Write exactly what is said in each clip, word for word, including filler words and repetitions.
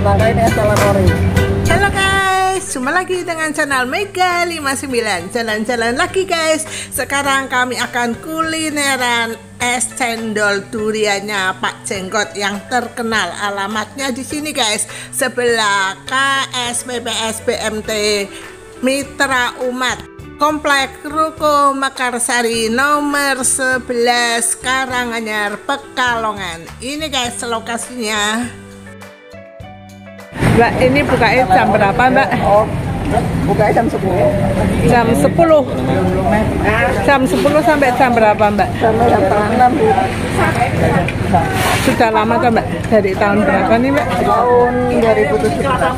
Nangka ini es teler ori. Halo guys, jumpa lagi dengan channel Mega lima puluh sembilan. Jalan-jalan lagi guys. Sekarang kami akan kulineran es cendol duriannya Pak Jenggot yang terkenal. Alamatnya di sini guys, sebelah K S P P S B M T Mitra Umat, Komplek Ruko Mekarsari nomor sebelas Karanganyar, Pekalongan. Ini guys lokasinya. Mbak, ini bukanya jam berapa Mbak? Oh, bukanya jam sepuluh. Jam sepuluh. Jam sepuluh sampai jam berapa Mbak? Sampai jam setengah enam. Sudah lama kan Mbak? Dari tahun berapa nih Mbak? Tahun dua ribu tujuh belas.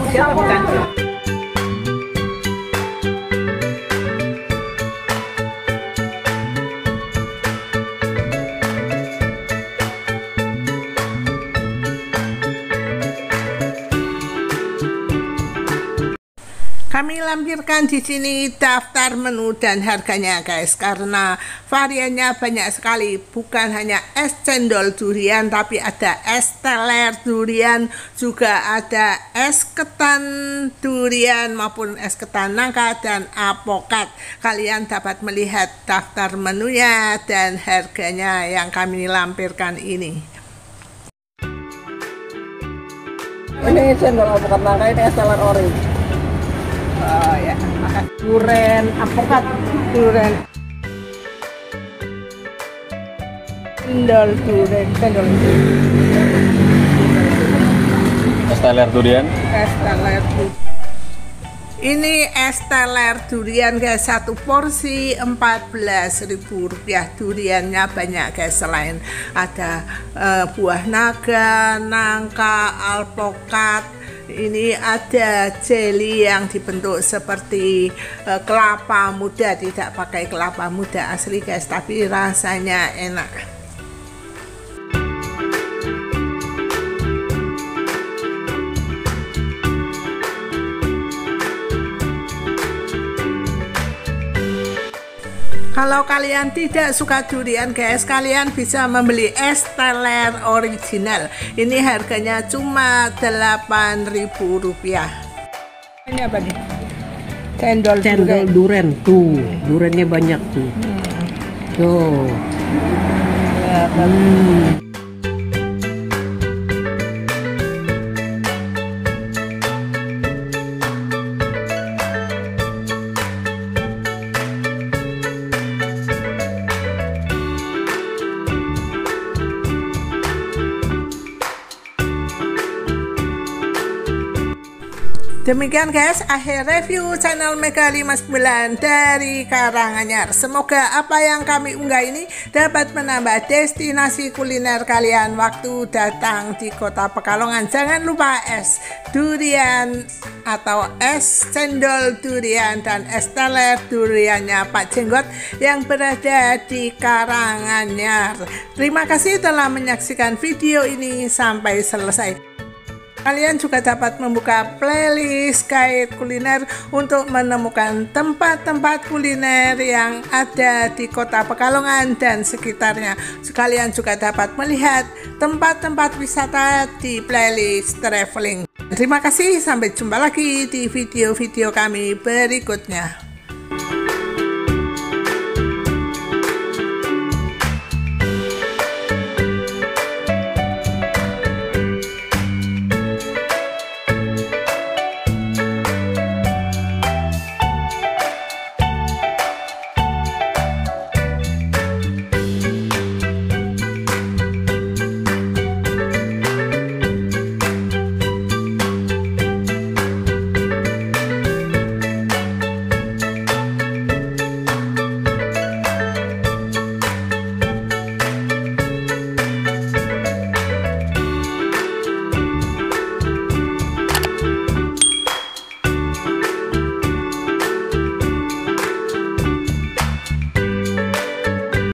Kami lampirkan di sini daftar menu dan harganya guys, karena variannya banyak sekali. Bukan hanya es cendol durian, tapi ada es teler durian, juga ada es ketan durian maupun es ketan nangka dan apokat. Kalian dapat melihat daftar menunya dan harganya yang kami lampirkan ini. Ini cendol apokat nangka, ini es teler ori. Oh ya, makan durian apokat, durian cendol durian, cendol Es teler durian. es teler durian. Ini es teler durian guys, satu porsi empat belas ribu rupiah. Duriannya banyak guys, selain ada uh, buah naga, nangka, alpokat. Ini ada jelly yang dibentuk seperti uh, kelapa muda, tidak pakai kelapa muda asli guys, tapi rasanya enak. Kalau kalian tidak suka durian guys, kalian bisa membeli es teler original. Ini harganya cuma delapan ribu rupiah. Ini apa nih? Cendol, Cendol durian tuh, duriannya banyak tuh. Hmm. Tuh. Ya, Hmm. Demikian guys, akhir review channel Mega lima puluh sembilan dari Karanganyar. Semoga apa yang kami unggah ini dapat menambah destinasi kuliner kalian waktu datang di kota Pekalongan. Jangan lupa es durian atau es cendol durian dan es teler duriannya Pak Jenggot yang berada di Karanganyar. Terima kasih telah menyaksikan video ini sampai selesai. Kalian juga dapat membuka playlist Guide Kuliner untuk menemukan tempat-tempat kuliner yang ada di kota Pekalongan dan sekitarnya. Kalian juga dapat melihat tempat-tempat wisata di playlist traveling. Terima kasih, sampai jumpa lagi di video-video kami berikutnya.